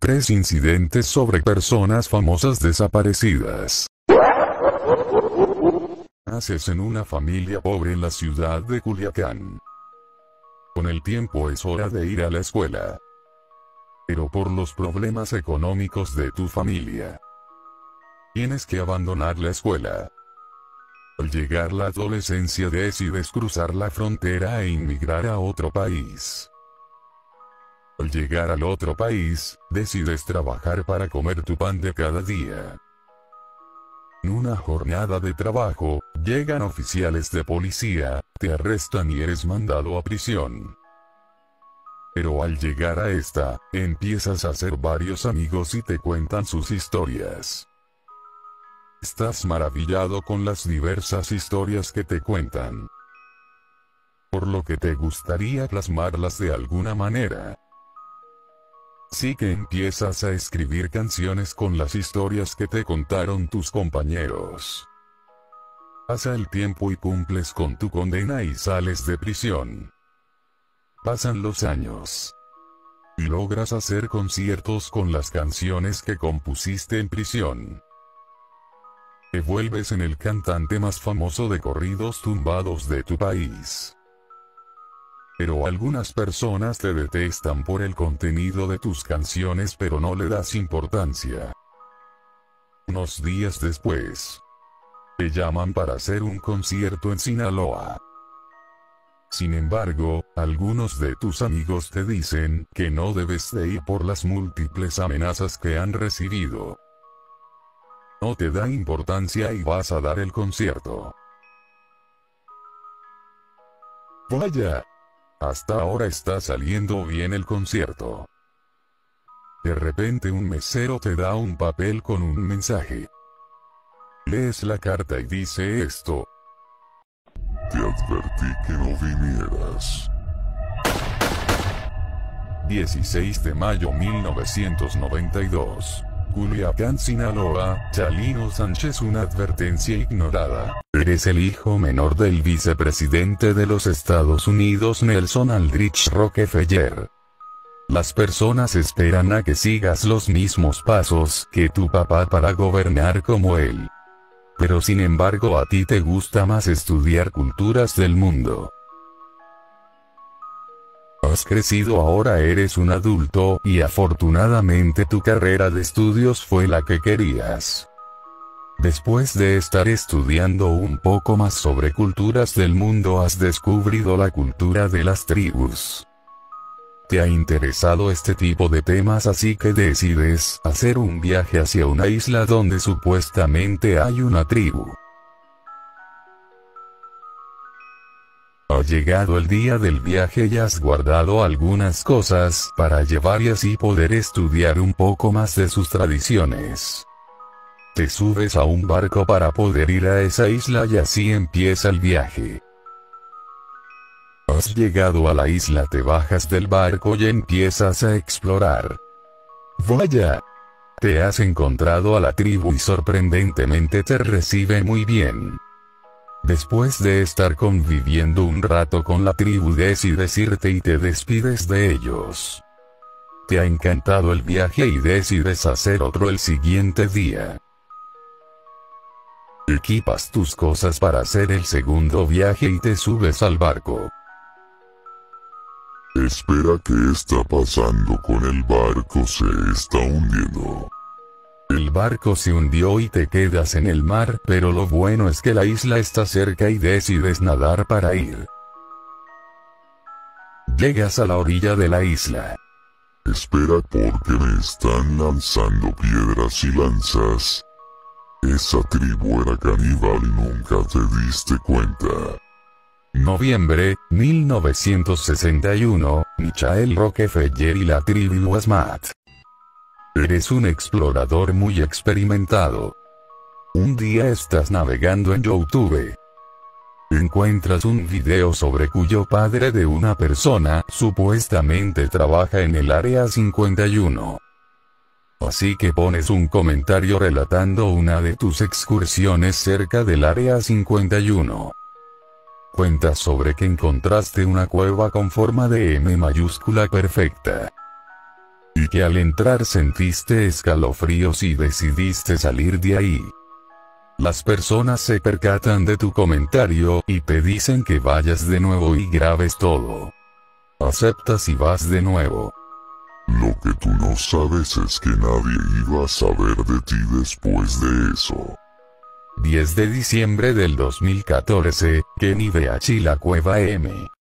3 incidentes sobre personas famosas desaparecidas. Naces en una familia pobre en la ciudad de Culiacán. Con el tiempo es hora de ir a la escuela. Pero por los problemas económicos de tu familia, tienes que abandonar la escuela. Al llegar la adolescencia decides cruzar la frontera e inmigrar a otro país. Al llegar al otro país, decides trabajar para comer tu pan de cada día. En una jornada de trabajo, llegan oficiales de policía, te arrestan y eres mandado a prisión. Pero al llegar a esta, empiezas a hacer varios amigos y te cuentan sus historias. Estás maravillado con las diversas historias que te cuentan, por lo que te gustaría plasmarlas de alguna manera. Así que empiezas a escribir canciones con las historias que te contaron tus compañeros. Pasa el tiempo y cumples con tu condena y sales de prisión. Pasan los años. Y logras hacer conciertos con las canciones que compusiste en prisión. Te vuelves en el cantante más famoso de corridos tumbados de tu país. Pero algunas personas te detestan por el contenido de tus canciones, pero no le das importancia. Unos días después, te llaman para hacer un concierto en Sinaloa. Sin embargo, algunos de tus amigos te dicen que no debes de ir por las múltiples amenazas que han recibido. No te da importancia y vas a dar el concierto. Vaya, hasta ahora está saliendo bien el concierto. De repente un mesero te da un papel con un mensaje. Lees la carta y dice esto: te advertí que no vinieras. 16 de mayo 1992. Culiacán, Sinaloa, Chalino Sánchez. Una advertencia ignorada. Eres el hijo menor del vicepresidente de los Estados Unidos Nelson Aldrich Rockefeller. Las personas esperan a que sigas los mismos pasos que tu papá para gobernar como él. Pero sin embargo a ti te gusta más estudiar culturas del mundo. Has crecido, ahora eres un adulto, y afortunadamente tu carrera de estudios fue la que querías. Después de estar estudiando un poco más sobre culturas del mundo, has descubierto la cultura de las tribus. Te ha interesado este tipo de temas, así que decides hacer un viaje hacia una isla donde supuestamente hay una tribu. Ha llegado el día del viaje y has guardado algunas cosas para llevar y así poder estudiar un poco más de sus tradiciones. Te subes a un barco para poder ir a esa isla y así empieza el viaje. Has llegado a la isla, te bajas del barco y empiezas a explorar. Vaya, te has encontrado a la tribu y sorprendentemente te recibe muy bien. Después de estar conviviendo un rato con la tribu, decides irte y te despides de ellos. Te ha encantado el viaje y decides hacer otro el siguiente día. Equipas tus cosas para hacer el segundo viaje y te subes al barco. Espera, ¿qué está pasando con el barco? Se está hundiendo. El barco se hundió y te quedas en el mar, pero lo bueno es que la isla está cerca y decides nadar para ir. Llegas a la orilla de la isla. Espera, porque me están lanzando piedras y lanzas. Esa tribu era caníbal y nunca te diste cuenta. Noviembre, 1961, Michael Rockefeller y la tribu Asmat. Eres un explorador muy experimentado. Un día estás navegando en YouTube. Encuentras un video sobre cuyo padre de una persona supuestamente trabaja en el Área 51. Así que pones un comentario relatando una de tus excursiones cerca del Área 51. Cuentas sobre que encontraste una cueva con forma de M mayúscula perfecta. y que al entrar sentiste escalofríos y decidiste salir de ahí. Las personas se percatan de tu comentario y te dicen que vayas de nuevo y grabes todo. Aceptas y vas de nuevo. Lo que tú no sabes es que nadie iba a saber de ti después de eso. 10 de diciembre del 2014, Kenny BH y la Cueva M.